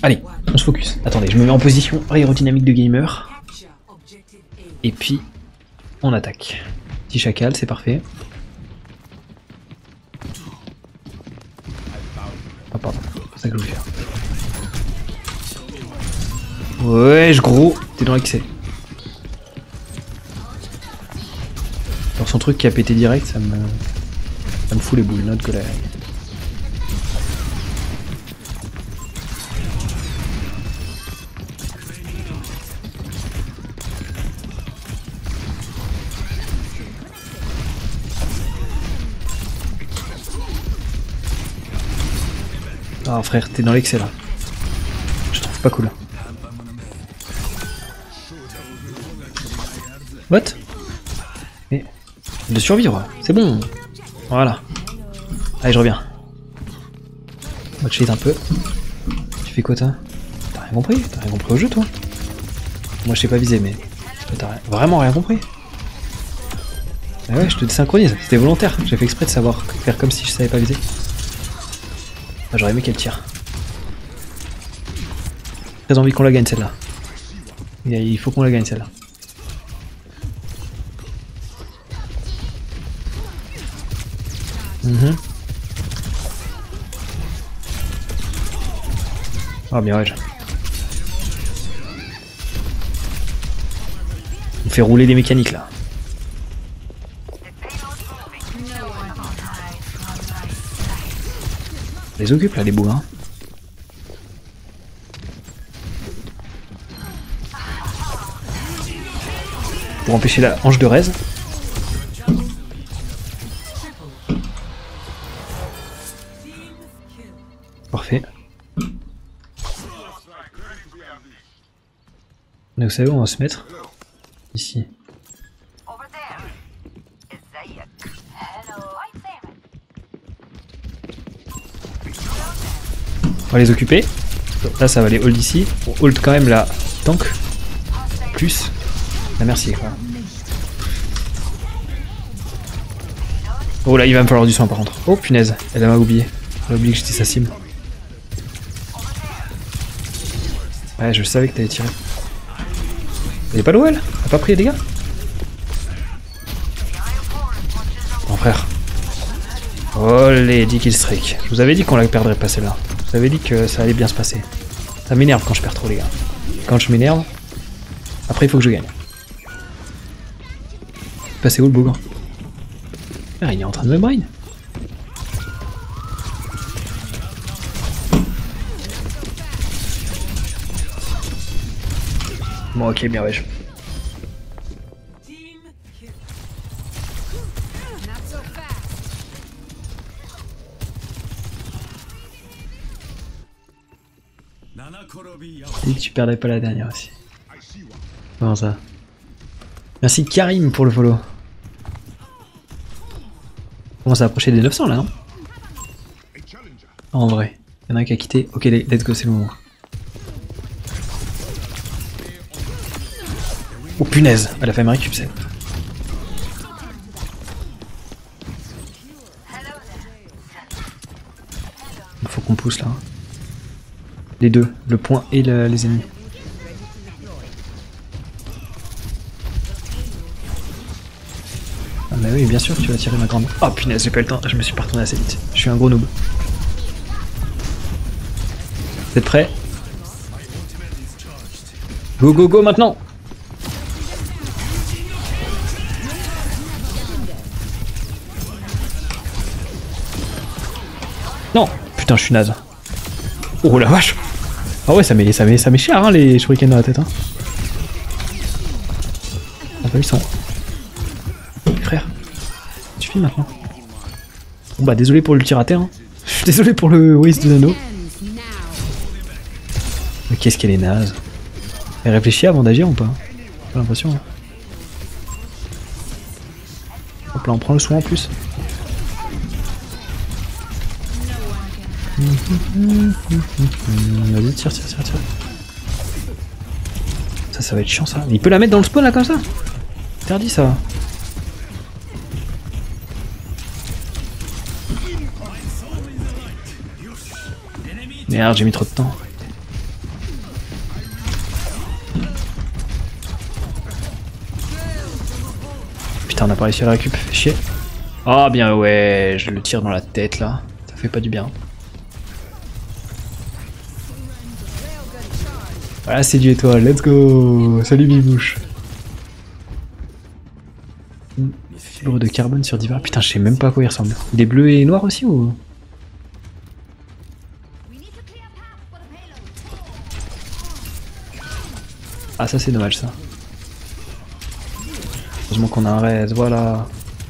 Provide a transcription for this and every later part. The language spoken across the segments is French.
Allez, on se focus. Attendez, je me mets en position aérodynamique de gamer. Et puis, on attaque. Petit chacal, c'est parfait. Ah pardon, c'est ça que je voulais faire. Ouais, gros, t'es dans l'excès. Alors son truc qui a pété direct, ça me fout les boules, notre collègue. Ah frère, t'es dans l'excès là. Je trouve pas cool. What? Mais... de survivre, c'est bon. Voilà. Allez, je reviens. On va te cheat un peu. Tu fais quoi toi? T'as rien compris? T'as rien compris au jeu toi? Moi je sais pas viser mais... t'as vraiment rien compris? Ah ouais, je te désynchronise, c'était volontaire. J'ai fait exprès de savoir faire comme si je savais pas viser. Ah, j'aurais aimé qu'elle tire. Très envie qu'on la gagne celle-là. Il faut qu'on la gagne celle-là. Ah bien ouais. On fait rouler des mécaniques là. On les occupe là les boules hein. Pour empêcher la hanche de raise. Parfait. Donc vous savez où on va se mettre? Ici. On va les occuper. Là ça va les hold ici. On hold quand même la tank. Plus la merci quoi. Oh là il va me falloir du soin par contre. Oh punaise, elle m'a oublié. Elle a oublié que j'étais sa cible. Ouais je savais que t'allais tirer. Elle est pas loin elle? Elle a pas pris les dégâts? Mon frère. Oh les 10 kill streak. Je vous avais dit qu'on la perdrait pas celle-là. Je vous avais dit que ça allait bien se passer. Ça m'énerve quand je perds trop les gars. Quand je m'énerve, après il faut que je gagne. Passez où le bougon? Ah, il est en train de me brain. Bon ok bien ouais. J'ai dit que tu perdrais pas la dernière aussi. Comment ça? Merci Karim pour le follow. On commence à approcher des 900 là non? En vrai, il y en a un qui a quitté. Ok let's go c'est le moment. Oh punaise, elle a fait ma récup celle. Il faut qu'on pousse là. Les deux, le point et les ennemis. Ah bah oui bien sûr tu vas tirer ma grande. Oh punaise j'ai pas eu le temps, je me suis pas retourné assez vite. Je suis un gros noob. Vous êtes prêts? Go go go maintenant! Non! Putain je suis naze. Oh la vache! Ah ouais ça met cher hein les shurikens dans la tête hein. Ah bah ils sont... Frère, tu finis maintenant. Bon bah désolé pour l'ultirater hein. Je suis désolé pour le waste de nano. Mais qu'est-ce qu'elle est naze. Elle réfléchit avant d'agir ou pas? J'ai l'impression. Hein. Hop là on prend le soin en plus. Vas-y tire. Ça va être chiant ça. Il peut la mettre dans le spawn là comme ça? Interdit ça. Merde j'ai mis trop de temps. putain, on a pas réussi à la récup, fait chier. Ah bien ouais, je le tire dans la tête là. Ça fait pas du bien. Voilà, c'est du étoile, let's go. Salut Bibouche. Fibre de carbone sur divers. Putain, je sais même pas à quoi il ressemble. Il est bleu et noir aussi ou... Ah ça c'est dommage ça. Heureusement qu'on a un raise, voilà.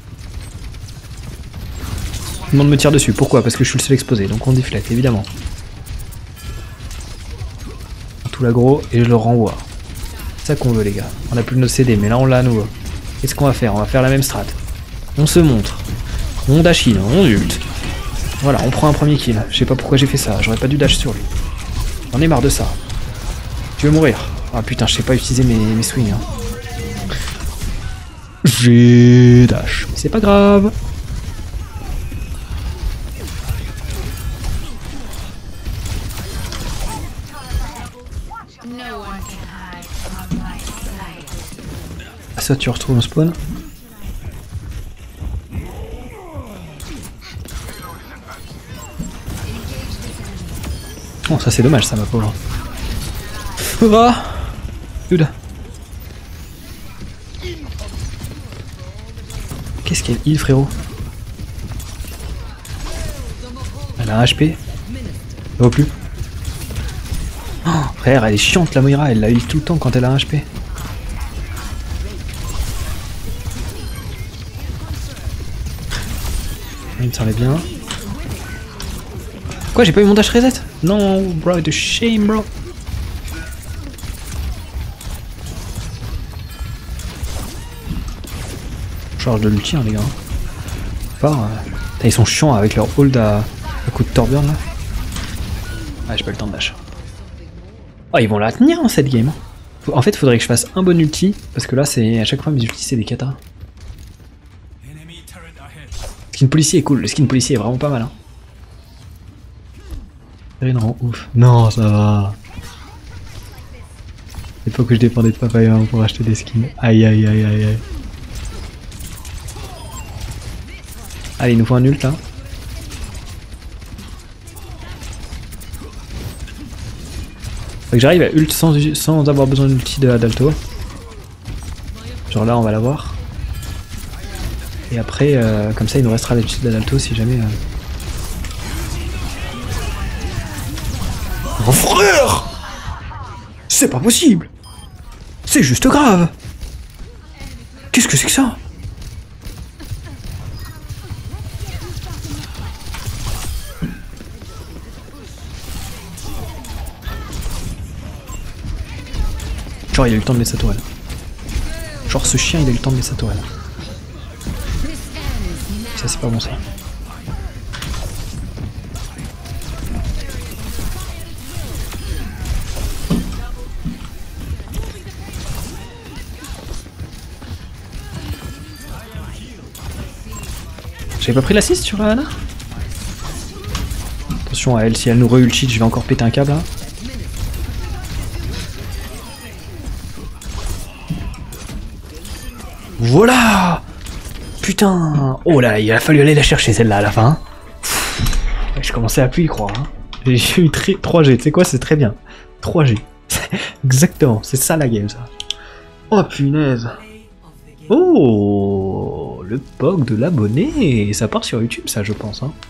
Tout le monde me tire dessus, pourquoi? Parce que je suis le seul exposé, donc on deflect évidemment. Tout l'aggro et je le renvoie. C'est ça qu'on veut les gars. On a plus de nos CD mais là on l'a à nouveau. Qu'est-ce qu'on va faire? On va faire la même strat. On se montre. On dash in, on ult. Voilà, on prend un premier kill. Je sais pas pourquoi j'ai fait ça, j'aurais pas dû dash sur lui. J'en ai marre de ça. Tu veux mourir? Ah putain, je sais pas utiliser mes swings. Hein. J'ai dash. C'est pas grave. Ah ça tu retrouves un spawn. Oh ça c'est dommage ça ma pauvre. Ah dude. Qu'est-ce qu'elle heal frérot? Elle a un HP. Ça vaut plus. Oh, frère elle est chiante la Moira, elle la heal tout le temps quand elle a un HP. Il me semblait bien. Quoi, j'ai pas eu mon dash reset? Non, bro, de shame, bro. Charge de l'ulti, hein, les gars. Ils sont chiants avec leur hold à coup de Torbjorn là. Ah, j'ai pas eu le temps de dash. Oh, ils vont la tenir en cette game. En fait, faudrait que je fasse un bon ulti parce que là, c'est à chaque fois mes ultis, c'est des katas. Le skin policier est cool, le skin policier est vraiment pas mal. Hein. Non, ouf. Non, ça va. Il faut que je dépendais de papa et maman pour acheter des skins. Aïe aïe aïe aïe aïe. Allez, il nous faut un ult là. Faut que j'arrive à ult sans avoir besoin d'ulti de Adalto. Genre là, on va l'avoir. Et après, comme ça, il nous restera l'ulti d'Adalto si jamais. Oh frère! C'est pas possible! C'est juste grave! Qu'est-ce que c'est que ça? Genre il a eu le temps de mettre sa tourelle. Genre ce chien il a eu le temps de mettre sa tourelle. Ça c'est pas bon ça. J'avais pas pris l'assist sur Ana? Attention à elle, si elle nous re-ulti, je vais encore péter un câble là. Voilà! Putain! Oh là, il a fallu aller la chercher celle-là à la fin. Je commençais à plus y croire. Hein. J'ai eu 3G, tu sais quoi, c'est très bien. 3G. Exactement, c'est ça la game ça. Oh punaise! Oh, le POG de l'abonné, ça part sur YouTube ça je pense hein.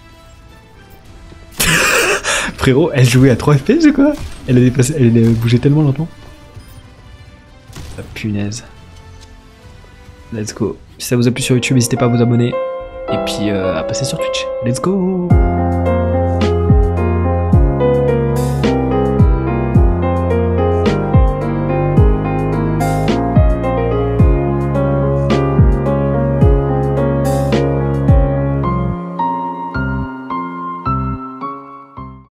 Frérot, elle jouait à 3 FPS ou quoi? Elle a bougé tellement lentement. Ah, punaise. Let's go. Si ça vous a plu sur YouTube, n'hésitez pas à vous abonner. Et puis à passer sur Twitch. Let's go.